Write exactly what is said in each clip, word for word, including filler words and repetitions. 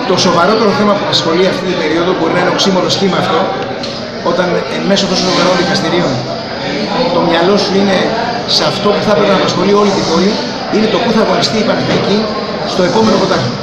Το σοβαρότερο θέμα που ασχολεί αυτή την περίοδο, μπορεί να είναι οξύμορο σχήμα αυτό, όταν εν μέσω των σοβαρών δικαστηρίων το μυαλό σου είναι σε αυτό που θα έπρεπε να απασχολεί όλη την πόλη, είναι το πού θα αγωνιστεί η Παναθηναϊκή στο επόμενο πρωτάθλημα.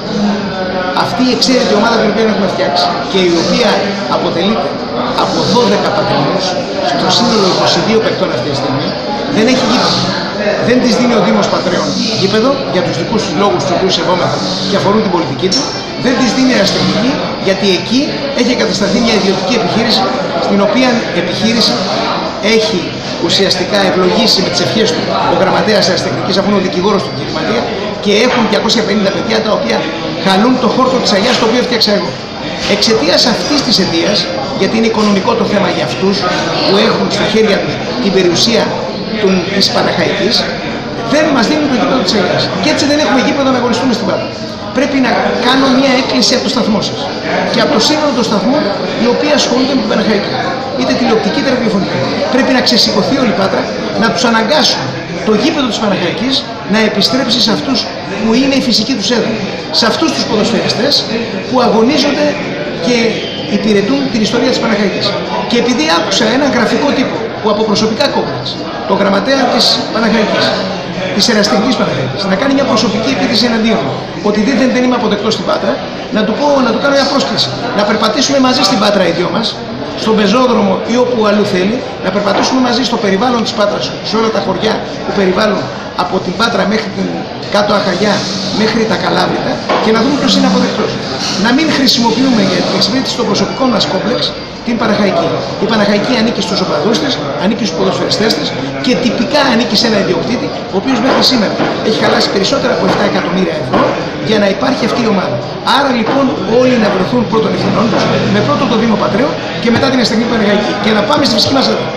Αυτή η εξαίρετη ομάδα την οποία έχουμε φτιάξει και η οποία αποτελείται από δώδεκα πατρινούς, στο σύνολο είκοσι δύο παικτών αυτή τη στιγμή, δεν έχει γήπεδο. Δεν της δίνει ο Δήμος Πατρέων γήπεδο για τους δικούς τους λόγους, τους οποίους σεβόμεθα και αφορούν την πολιτική του. Δεν της δίνει αεραστεχνική, γιατί εκεί έχει εγκατασταθεί μια ιδιωτική επιχείρηση, στην οποία επιχείρηση έχει ουσιαστικά ευλογήσει με τις ευχές του ο γραμματέας αεραστεχνικής, αφού είναι ο δικηγόρος του εγκληματία, και έχουν διακόσια πενήντα παιδιά τα οποία χαλούν το χόρτο της Αγιάς, το οποίο έφτιαξα εγώ. Εξαιτίας αυτής της αιτίας, γιατί είναι οικονομικό το θέμα για αυτούς που έχουν στα χέρια τους την περιουσία της Παναχαϊκής, δεν μας δίνουν το γήπεδο της Αγιάς. Και έτσι δεν έχουμε γήπεδο να αγωνιστούμε στην Πάτρα. Πρέπει να κάνω μια έκκληση από το σταθμό σας και από το σύνολο των σταθμών οι οποίοι ασχολούνται με την Παναχαϊκή, είτε τηλεοπτική είτε ραδιοφωνική. Πρέπει να ξεσηκωθεί όλη η Πάτρα, να τους αναγκάσουν το γήπεδο της Παναχαϊκής να επιστρέψει σε αυτούς που είναι η φυσική τους έδρα, σε αυτούς τους ποδοσφαιριστές που αγωνίζονται και υπηρετούν την ιστορία της Παναχαϊκής. Και επειδή άκουσα έναν γραφικό τύπο που από προσωπικά κόμπλεξ, το γραμματέα της Παναχαϊκής, της Εραστεχνικής Παναχαϊκής, να κάνει μια προσωπική επίθεση εναντίον μου, ότι δεν, δεν είμαι αποδεκτός στην Πάτρα, να του πω, να του κάνω μια πρόσκληση. Να περπατήσουμε μαζί στην Πάτρα οι δυο μας, στον πεζόδρομο ή όπου αλλού θέλει, να περπατήσουμε μαζί στο περιβάλλον της Πάτρας, σε όλα τα χωριά που περιβάλλουν από την Πάτρα μέχρι την κάτω Αχαγιά, μέχρι τα Καλάβρητα, και να δούμε ποιος είναι αποδεκτός. Να μην χρησιμοποιούμε για την εξυπηρέτηση των προσωπικών μας κόμπλεξ την Παναχαϊκή. Η Παναχαϊκή ανήκει στους οπαδούς της, ανήκει στους ποδοσφαιριστές της και τυπικά ανήκει σε ένα ιδιοκτήτη, ο οποίος μέχρι σήμερα έχει χαλάσει περισσότερα από επτά εκατομμύρια ευρώ για να υπάρχει αυτή η ομάδα. Άρα λοιπόν όλοι να βρεθούν πρώτον ευθυνών τους, με πρώτο το Δήμο Πατρέων και μετά την Εραστεχνική Παναχαϊκή, και να πάμε στη φυσική μας έδρα.